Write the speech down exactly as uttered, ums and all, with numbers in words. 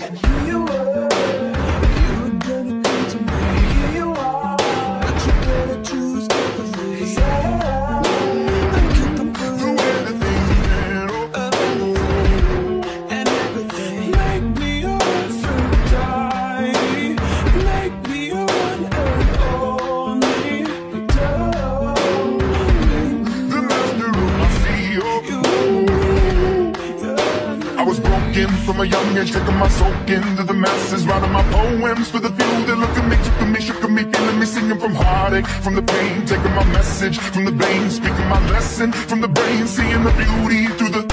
And here you were, you were gonna come to me. Here you are, but you better choose carefully. 'Cause I, I keep on pulling everything, of everything, and everything. Make me your Aphrodite, make me your one and only. Don't The master of my feel. you and me. I was broken from a young age, taking my soak into the masses, writing my poems for the few that look at me, took at me, shook at me, feeling me, singing from heartache, from the pain, taking my message from the veins, speaking my lesson from the brain, seeing the beauty through the